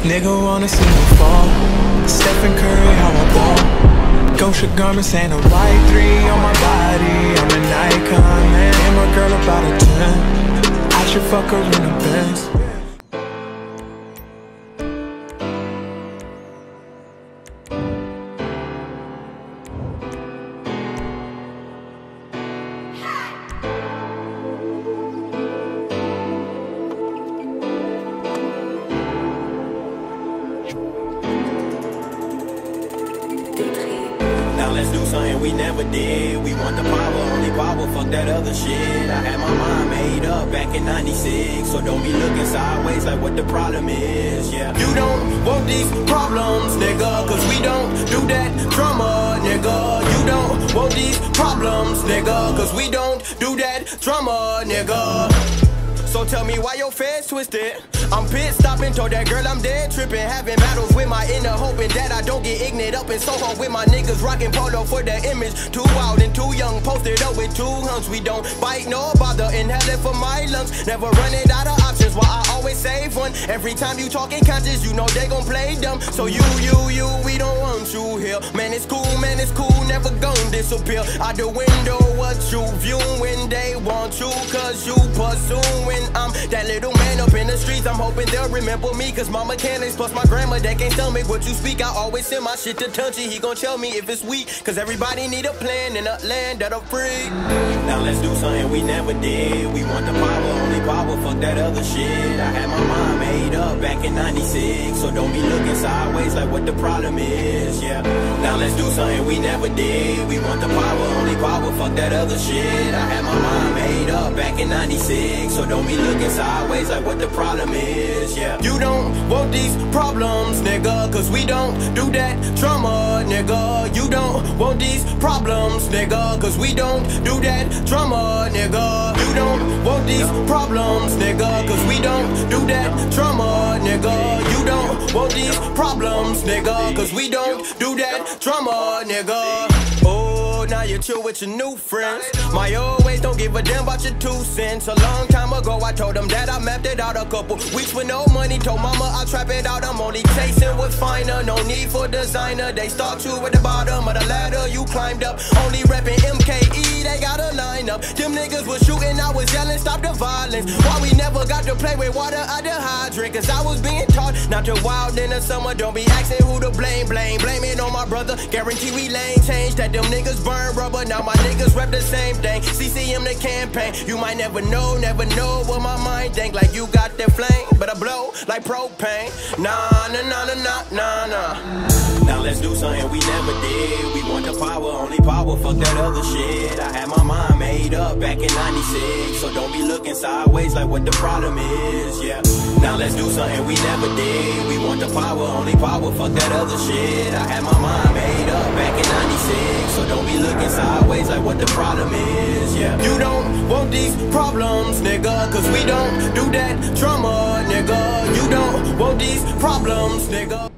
Nigga wanna see me fall. Stephen Curry, how I ball. Gosha garments ain't a white 3 on my body. I'm an icon, man. And my girl about a 10. I should fuck her in a Benz. Now let's do something we never did. We want the power, only power, fuck that other shit. I had my mind made up back in 96. So don't be looking sideways like what the problem is, yeah. You don't want these problems, nigga, cause we don't do that drama, nigga. You don't want these problems, nigga, cause we don't do that drama, nigga. So tell me why your face twisted. I'm pit stopping, told that girl I'm dead tripping. Having battles with my inner, hoping that I don't get ignorant up in Soho with my niggas rocking polo for the image. Too wild and too young, posted up with 2 hunks. We don't bite no bother, inhaling for my lungs. Never running out of options, why I always save one. Every time you talking conscious, you know they gon' play dumb. So you, we don't want you here. Man, it's cool, never gon' disappear. Out the window, what you view when they want you, cause you pursuing. I'm that little man up in the streets. I'm hoping they'll remember me, cause my mechanics plus my grandma, they can't stomach what you speak. I always send my shit to Tunchy, he gon' tell me if it's weak, cause everybody need a plan in a land that are free. Now let's do something we never did. We want the power, only power, fuck that other shit. I had my mind made up back in 96. So don't be looking sideways like what the problem is, yeah. Now let's do something we never did. We want the power, only power, fuck that other shit. I had my mind made up back in 96. So don't be looking sideways like what the problem is, yeah. You don't want these problems, nigga, cause we don't do that drama, nigga. You don't want these problems, nigga, cause we don't do that drama, nigga. You don't want these problems, nigga, cause we don't do that drama, nigga. You don't want these problems, nigga, cause we don't do that drama, nigga. Oh, now you're chill with your new friends. My old ways don't give a damn about your 2 cents. A long time ago I told them that I mapped it out a couple weeks with no money. Told mama I'll trap it out, I'm only chasing what's finer. No need for designer, they start you at the bottom of the ladder you climbed up. Only reppin' MKE, they got a lineup. Them niggas was shooting, I was yelling, stop the violence. Why we never got to play with water out the hydrant? Cause I was being taught not to wild in the summer. Don't be asking who to blame it on my brother. Guarantee we lane change, that them niggas burn rubber. Now my niggas rep the same thing. CCM the campaign. You might never know what my mind think. Like you got that flame, but I blow like propane. Nah. Now let's do something we never did. We want the power, only power, fuck that other shit. I had my mind made up back in 96. So don't be looking sideways like what the problem is, yeah. Now let's do something we never did. We want the power, only power, fuck that other shit. I had my mind made up back in 96. So don't be looking sideways like what the problem is, yeah. You don't want these problems, nigga, cause we don't do that drama, nigga. You don't want these problems, nigga.